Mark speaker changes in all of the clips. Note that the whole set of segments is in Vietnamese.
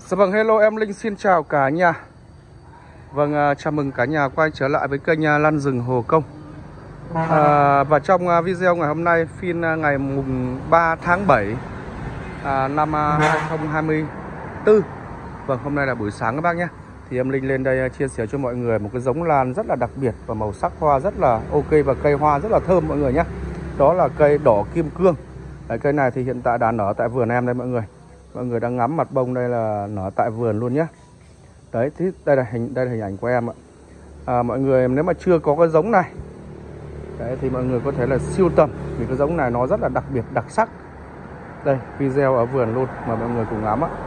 Speaker 1: Dạ vâng, hello, em Linh xin chào cả nhà. Vâng, chào mừng cả nhà quay trở lại với kênh Lăn Rừng Hồ Công. Và trong video ngày hôm nay, phiên ngày mùng 3 tháng 7 năm 2024. Vâng, hôm nay là buổi sáng các bác nhé. Thì em Linh lên đây chia sẻ cho mọi người một cái giống lan rất là đặc biệt và màu sắc hoa rất là ok và cây hoa rất là thơm mọi người nhé. Đó là cây đỏ kim cương. Đấy, cây này thì hiện tại đã nở tại vườn em đây mọi người. Mọi người đang ngắm mặt bông đây là nở tại vườn luôn nhé. Đấy, thì đây là hình ảnh của em ạ. Mọi người nếu mà chưa có cái giống này đấy, thì mọi người có thể là sưu tầm, vì cái giống này nó rất là đặc biệt, đặc sắc. Đây, video ở vườn luôn mà mọi người cùng ngắm ạ.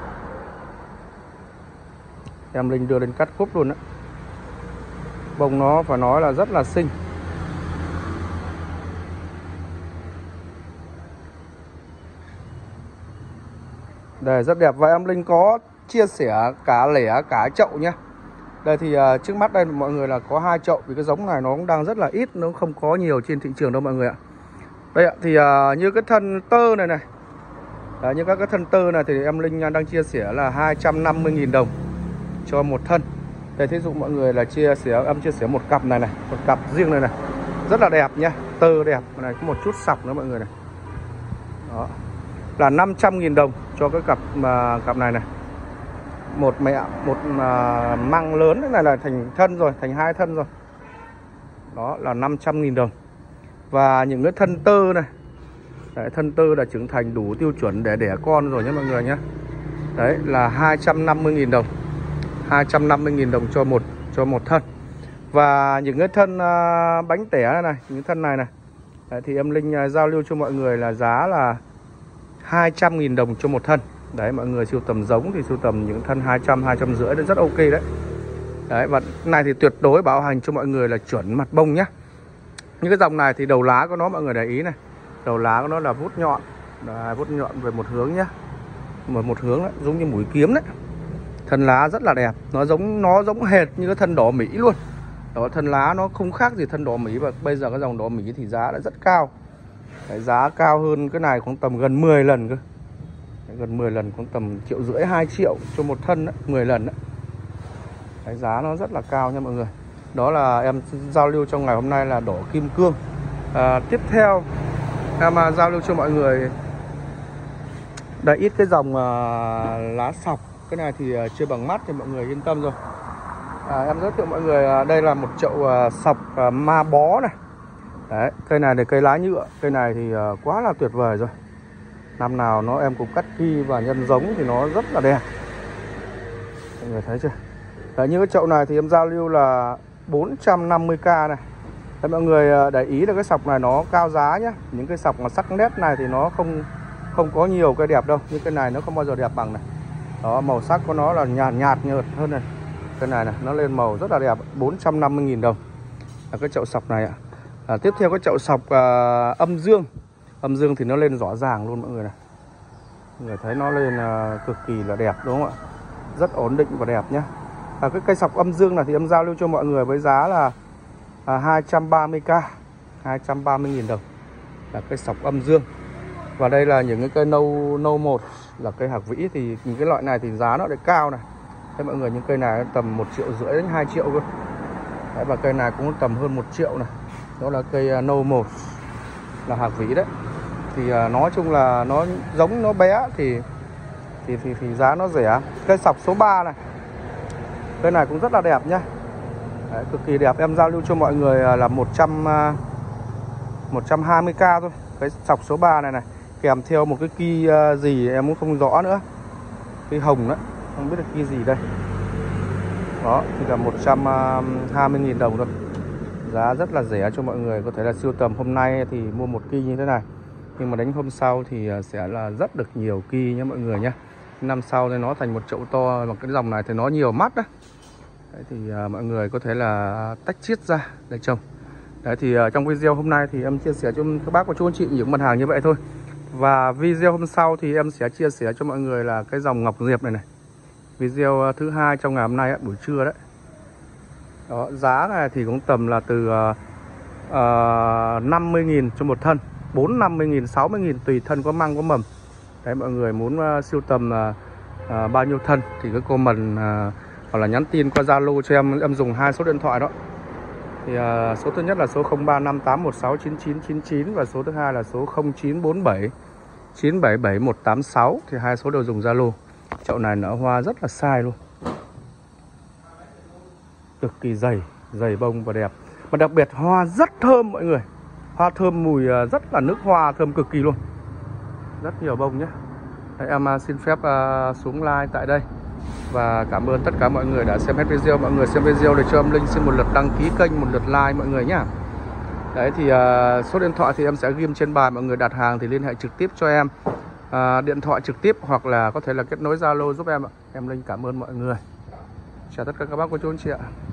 Speaker 1: Em Linh đưa lên cắt cúp luôn á. Bông nó phải nói là rất là xinh. Đây, rất đẹp. Và em Linh có chia sẻ cả lẻ cả chậu nhé. Đây thì trước mắt đây mọi người là có 2 chậu, vì cái giống này nó cũng đang rất là ít, nó không có nhiều trên thị trường đâu mọi người ạ. Đây ạ, thì như cái thân tơ này này. Đấy, như các cái thân tơ này thì em Linh đang chia sẻ là 250.000 đồng cho một thân. Đây, thí dụ mọi người là em chia sẻ một cặp này này, một cặp riêng này này. Rất là đẹp nhá, tơ đẹp. Này có một chút sọc nữa mọi người này. Đó. Là 500.000 đồng cho cái cặp này này. Một măng lớn thế này là thành thân rồi, thành 2 thân rồi. Đó là 500.000 đồng. Và những cái thân tơ này. Đấy, thân tơ là trưởng thành đủ tiêu chuẩn để đẻ con rồi nhé mọi người nhé. Đấy là 250.000 đồng. 250.000 đồng cho một thân. Và những cái thân bánh tẻ này này, những thân này này. Đấy, thì em Linh giao lưu cho mọi người là giá là 200.000 đồng cho một thân. Đấy, mọi người sưu tầm giống thì sưu tầm những thân 200, 250 đấy, rất ok đấy. Đấy, và này thì tuyệt đối bảo hành cho mọi người là chuẩn mặt bông nhá. Những cái dòng này thì đầu lá của nó mọi người để ý này. Đầu lá của nó là vuốt nhọn. Đấy, vuốt nhọn về một hướng nhá. Một hướng đấy, giống như mũi kiếm đấy. Thân lá rất là đẹp, nó giống hệt như cái thân đỏ Mỹ luôn. Đó, thân lá nó không khác gì thân đỏ Mỹ. Và bây giờ cái dòng đỏ Mỹ thì giá đã rất cao. Đấy, giá cao hơn cái này cũng tầm gần 10 lần cơ. Đấy, gần 10 lần, cũng tầm 1,5 triệu 2 triệu cho một thân đấy, 10 lần đấy. Đấy, giá nó rất là cao nha mọi người. Đó là em giao lưu trong ngày hôm nay là đỏ kim cương. Tiếp theo em giao lưu cho mọi người đây ít cái dòng lá sọc. Cái này thì chưa bằng mắt thì mọi người yên tâm rồi. Em giới thiệu mọi người đây là một chậu sọc ma bó này. Đấy, cây này là cây lá nhựa. Cây này thì quá là tuyệt vời rồi. Năm nào em cũng cắt ki và nhân giống thì nó rất là đẹp. Mọi người thấy chưa? Đấy, như cái chậu này thì em giao lưu là 450k này. Đấy, mọi người để ý là cái sọc này nó cao giá nhé. Những cái sọc mà sắc nét này thì nó không có nhiều cây đẹp đâu. Nhưng cái này nó không bao giờ đẹp bằng này. Đó, màu sắc của nó là nhạt nhợt hơn này. Cái này này, nó lên màu rất là đẹp. 450.000 đồng là cái chậu sọc này ạ. Tiếp theo cái chậu sọc âm dương. Âm dương thì nó lên rõ ràng luôn mọi người này. Mọi người thấy nó lên cực kỳ là đẹp đúng không ạ? Rất ổn định và đẹp nhé. Cái cây sọc âm dương này thì em giao lưu cho mọi người với giá là 230k, 230.000 đồng là cây sọc âm dương. Và đây là những cái cây nâu một là cây hạc vĩ. Thì những cái loại này thì giá nó lại cao này. Thế mọi người, những cây này tầm 1,5 triệu đến 2 triệu cơ. Đấy, và cây này cũng tầm hơn 1 triệu này. Đó là cây nâu một là hạc vĩ đấy. Thì nói chung là nó giống nó bé thì giá nó rẻ. Cây sọc số 3 này. Cây này cũng rất là đẹp nhá. Đấy, cực kỳ đẹp. Em giao lưu cho mọi người là 120k thôi. Cái sọc số 3 này này. Kèm theo một cái ki gì em cũng không rõ nữa. Cái hồng đấy, không biết là ki gì đây. Đó, thì là 120.000 đồng thôi. Giá rất là rẻ cho mọi người có thể là sưu tầm. Hôm nay thì mua một ki như thế này, nhưng mà đến hôm sau thì sẽ là rất được nhiều ki nhé mọi người nhé. Năm sau thì nó thành một chậu to. Mà cái dòng này thì nó nhiều mắt đó. Đấy, thì mọi người có thể là tách chiết ra để trồng. Đấy, thì trong video hôm nay thì em chia sẻ cho các bác và chú anh chị những mặt hàng như vậy thôi. Và video hôm sau thì em sẽ chia sẻ cho mọi người là cái dòng ngọc diệp này này. Video thứ 2 trong ngày hôm nay buổi trưa đấy. Đó, giá này thì cũng tầm là từ 50.000 cho một thân, 40.000, 60.000 tùy thân có măng có mầm. Đấy, mọi người muốn sưu tầm bao nhiêu thân thì cứ comment hoặc là nhắn tin qua Zalo cho em dùng 2 số điện thoại đó. Thì số thứ nhất là số 0358169999 và số thứ hai là số 0947 977186, thì 2 số đều dùng Zalo. Chậu này nở hoa rất là sai luôn, cực kỳ dày bông và đẹp, mà đặc biệt hoa rất thơm mọi người. Hoa thơm, mùi rất là nước hoa, thơm cực kỳ luôn, rất nhiều bông nhé. Đấy, em xin phép xuống like tại đây và cảm ơn tất cả mọi người đã xem hết video. Mọi người xem video để cho em Linh xin một lượt đăng ký kênh, một lượt like mọi người nhá. Đấy thì số điện thoại thì em sẽ ghim trên bài, mọi người đặt hàng thì liên hệ trực tiếp cho em, điện thoại trực tiếp hoặc là có thể là kết nối Zalo giúp em ạ. Em Linh cảm ơn mọi người. Chào tất cả các bác cô chú anh chị ạ.